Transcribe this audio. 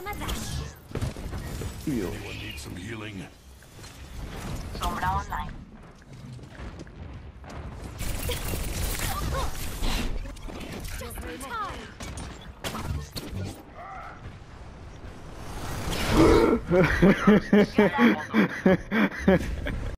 Anyone need some healing? Sombra online. Just in time.